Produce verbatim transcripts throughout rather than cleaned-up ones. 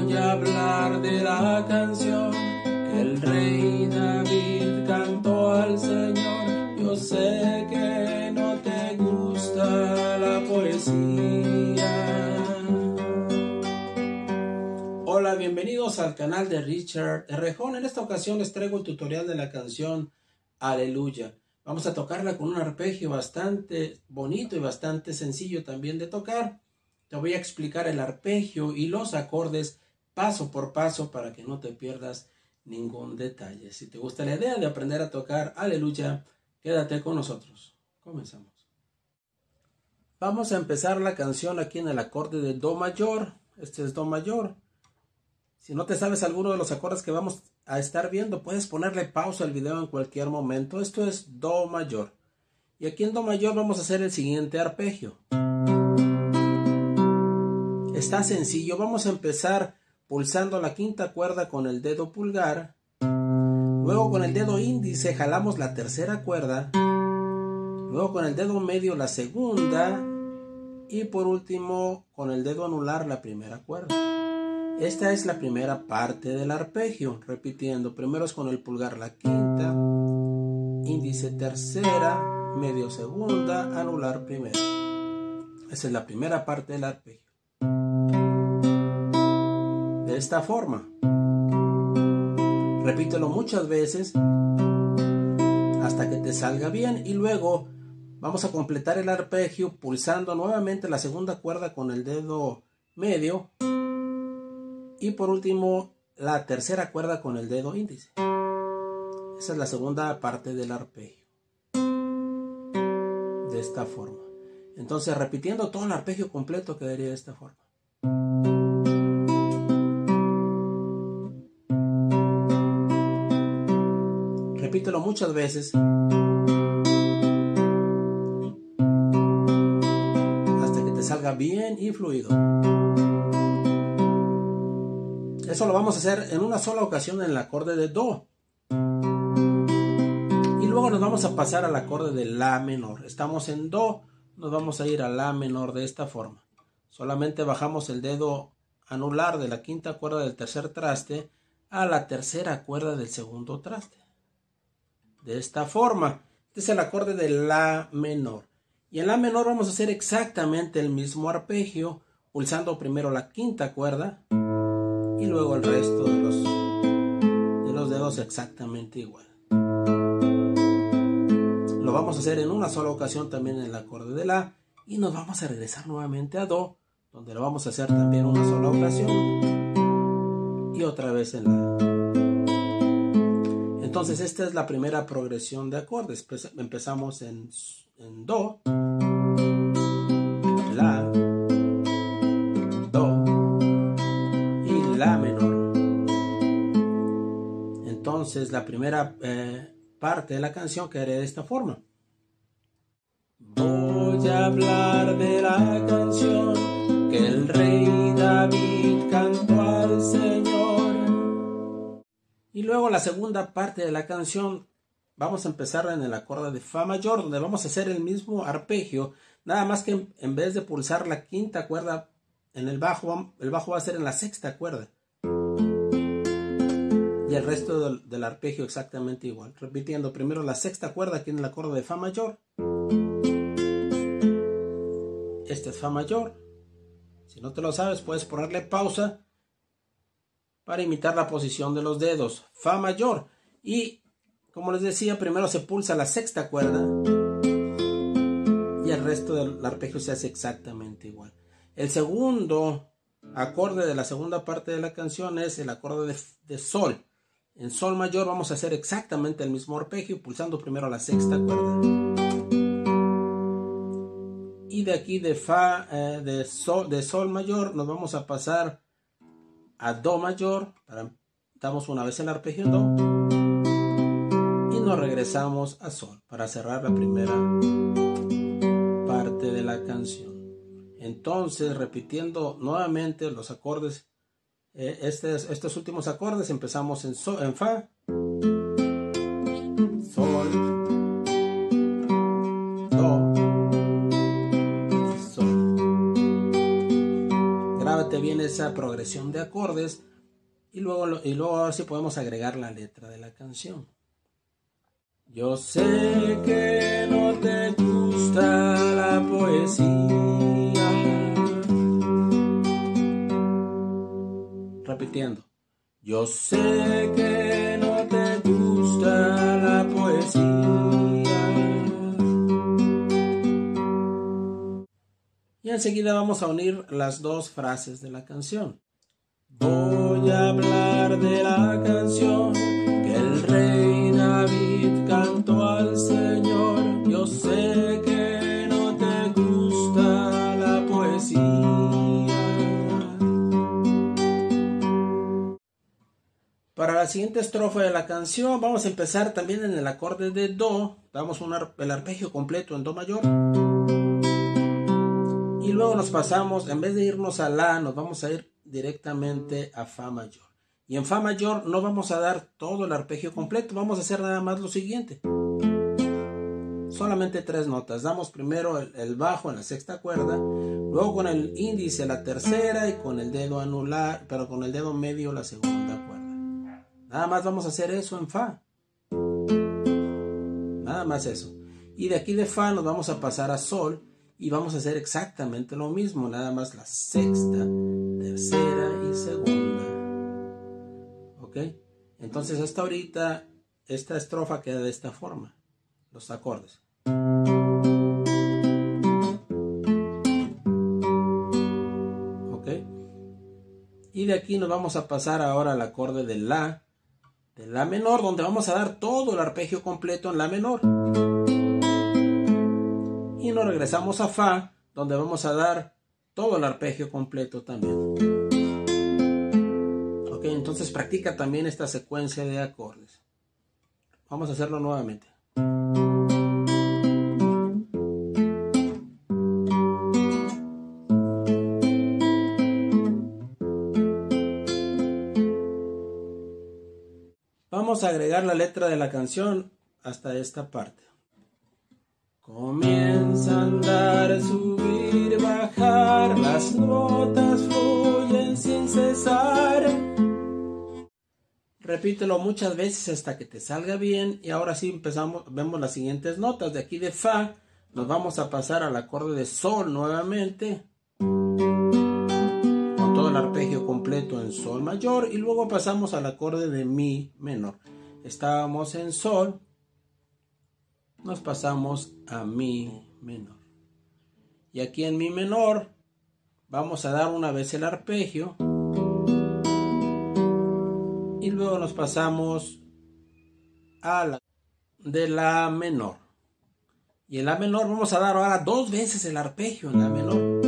Voy a hablar de la canción que el rey David cantó al Señor. Yo sé que no te gusta la poesía. Hola, bienvenidos al canal de Richard Errejón. En esta ocasión les traigo el tutorial de la canción Aleluya. Vamos a tocarla con un arpegio bastante bonito y bastante sencillo también de tocar. Te voy a explicar el arpegio y los acordes paso por paso para que no te pierdas ningún detalle. Si te gusta la idea de aprender a tocar Aleluya, quédate con nosotros. Comenzamos. Vamos a empezar la canción aquí en el acorde de Do mayor. Este es Do mayor. Si no te sabes alguno de los acordes que vamos a estar viendo, puedes ponerle pausa al video en cualquier momento. Esto es Do mayor. Y aquí en Do mayor vamos a hacer el siguiente arpegio. Está sencillo. Vamos a empezar pulsando la quinta cuerda con el dedo pulgar. Luego con el dedo índice jalamos la tercera cuerda. Luego con el dedo medio la segunda. Y por último con el dedo anular la primera cuerda. Esta es la primera parte del arpegio. Repitiendo, primero es con el pulgar la quinta, índice tercera, medio segunda, anular primera. Esa es la primera parte del arpegio. De esta forma. Repítelo muchas veces hasta que te salga bien y luego vamos a completar el arpegio pulsando nuevamente la segunda cuerda con el dedo medio. Y por último, la tercera cuerda con el dedo índice. Esa es la segunda parte del arpegio. De esta forma. Entonces, repitiendo todo el arpegio completo, quedaría de esta forma. Repítelo muchas veces. Hasta que te salga bien y fluido. Eso lo vamos a hacer en una sola ocasión en el acorde de Do. Y luego nos vamos a pasar al acorde de La menor. Estamos en Do, nos vamos a ir a La menor de esta forma. Solamente bajamos el dedo anular de la quinta cuerda del tercer traste a la tercera cuerda del segundo traste. De esta forma. Este es el acorde de La menor. Y en La menor vamos a hacer exactamente el mismo arpegio, pulsando primero la quinta cuerda. Y luego el resto de los, de los dedos exactamente igual. Lo vamos a hacer en una sola ocasión también en el acorde de La. Y nos vamos a regresar nuevamente a Do, donde lo vamos a hacer también en una sola ocasión. Y otra vez en La. Entonces esta es la primera progresión de acordes. Pues empezamos en, en Do. La. La menor. Entonces la primera eh, parte de la canción quedaría de esta forma. Voy a hablar de la canción que el rey David cantó al Señor. Y luego la segunda parte de la canción vamos a empezar en el acorde de Fa mayor, donde vamos a hacer el mismo arpegio, nada más que en, en vez de pulsar la quinta cuerda en el bajo, el bajo va a ser en la sexta cuerda. Y el resto del, del arpegio exactamente igual. Repitiendo primero la sexta cuerda aquí en el acorde de Fa mayor. Este es Fa mayor. Si no te lo sabes, puedes ponerle pausa para imitar la posición de los dedos. Fa mayor. Y como les decía, primero se pulsa la sexta cuerda. Y el resto del arpegio se hace exactamente igual. El segundo acorde de la segunda parte de la canción es el acorde de, de Sol. En Sol mayor vamos a hacer exactamente el mismo arpegio, pulsando primero la sexta cuerda. Y de aquí de Fa, eh, de, sol, de Sol mayor nos vamos a pasar a Do mayor. Para, damos una vez el arpegio en Do. Y nos regresamos a Sol para cerrar la primera parte de la canción. Entonces, repitiendo nuevamente los acordes, eh, estos, estos últimos acordes, empezamos en, so, en Fa, Sol, Do, Sol. Grábate bien esa progresión de acordes y luego, y luego ahora sí podemos agregar la letra de la canción. Yo sé que no te gusta la poesía. Repitiendo. Yo sé que no te gusta la poesía. Y enseguida vamos a unir las dos frases de la canción. Voy a hablar de la canción que el rey David cantó al Señor. Yo sé que no te gusta la poesía. Para la siguiente estrofa de la canción vamos a empezar también en el acorde de Do. Damos un ar- el arpegio completo en Do mayor. Y luego nos pasamos, en vez de irnos a La, nos vamos a ir directamente a Fa mayor. Y en Fa mayor no vamos a dar todo el arpegio completo, vamos a hacer nada más lo siguiente. Solamente tres notas. Damos primero el, el bajo en la sexta cuerda, luego con el índice la tercera y con el dedo anular, pero con el dedo medio la segunda cuerda. Nada más vamos a hacer eso en Fa. Nada más eso. Y de aquí de Fa nos vamos a pasar a Sol y vamos a hacer exactamente lo mismo, nada más la sexta, tercera y segunda. ¿Ok? Entonces hasta ahorita esta estrofa queda de esta forma. Los acordes. ¿Ok? Y de aquí nos vamos a pasar ahora al acorde de La, de La menor, donde vamos a dar todo el arpegio completo en La menor. Y nos regresamos a Fa, donde vamos a dar todo el arpegio completo también. Ok, entonces practica también esta secuencia de acordes. Vamos a hacerlo nuevamente. Vamos a agregar la letra de la canción hasta esta parte. Comienza a andar, subir, bajar, las notas fluyen sin cesar. Repítelo muchas veces hasta que te salga bien y ahora sí empezamos, vemos las siguientes notas. De aquí de Fa nos vamos a pasar al acorde de Sol nuevamente, con todo el arpegio completo en Sol mayor, y luego pasamos al acorde de Mi menor. Estábamos en Sol, nos pasamos a Mi menor. Y aquí en Mi menor vamos a dar una vez el arpegio y luego nos pasamos a la de La menor. Y en La menor vamos a dar ahora dos veces el arpegio en La menor.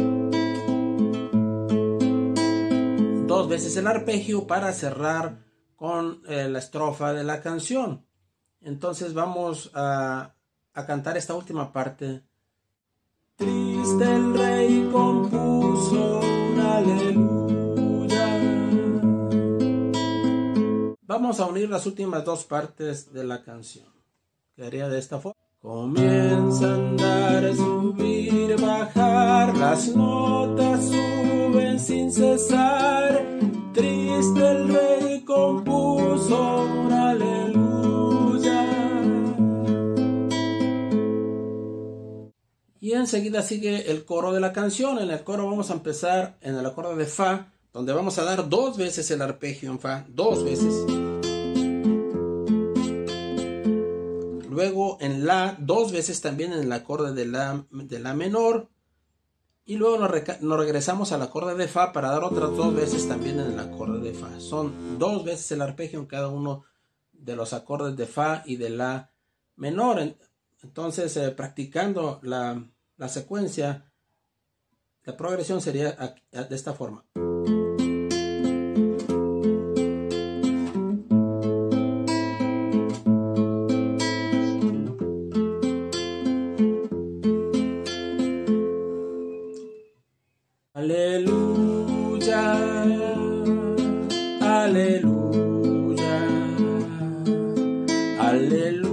Dos veces el arpegio para cerrar con eh, la estrofa de la canción. Entonces vamos a a cantar esta última parte. Triste el rey compuso un aleluya. Vamos a unir las últimas dos partes de la canción. Quedaría de esta forma. Comienza a andar, subir, bajar, las notas suben sin cesar. Triste el rey compuso un aleluya. Y enseguida sigue el coro de la canción. En el coro vamos a empezar en el acorde de Fa, donde vamos a dar dos veces el arpegio en Fa, dos veces. Luego en La, dos veces también en el acorde de La, de la menor. Y luego nos, nos regresamos al acorde de Fa para dar otras dos veces también en el acorde de Fa. Son dos veces el arpegio en cada uno de los acordes de Fa y de La menor. Entonces, eh, practicando la, la secuencia, la progresión sería de esta forma. Aleluya, aleluya, aleluya.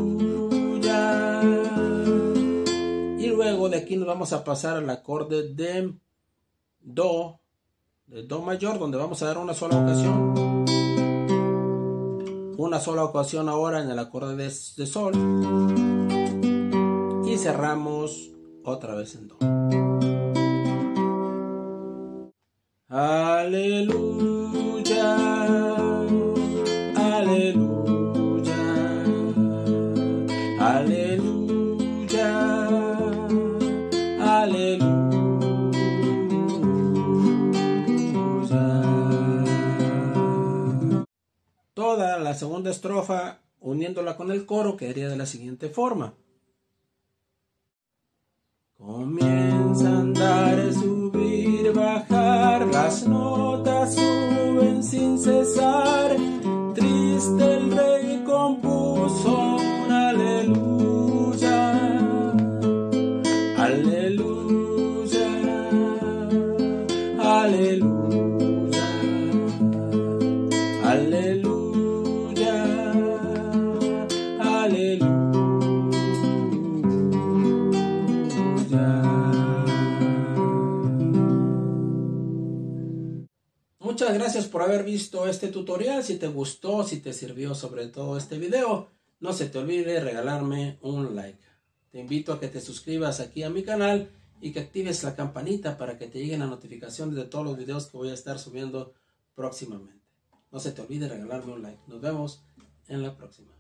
Y luego de aquí nos vamos a pasar al acorde de Do de do mayor, donde vamos a dar una sola ocasión. Una sola ocasión ahora en el acorde de, de sol. Y cerramos otra vez en do. Aleluya, aleluya, aleluya, aleluya. Toda la segunda estrofa, uniéndola con el coro, quedaría de la siguiente forma. Comienza a andar, subir, bajar, las notas suben sin cesar. Triste el rey compuso un aleluya, aleluya, aleluya, aleluya, aleluya. Muchas gracias por haber visto este tutorial. Si te gustó, si te sirvió sobre todo este video, no se te olvide regalarme un like. Te invito a que te suscribas aquí a mi canal y que actives la campanita para que te lleguen las notificaciones de todos los videos que voy a estar subiendo próximamente. No se te olvide regalarme un like. Nos vemos en la próxima.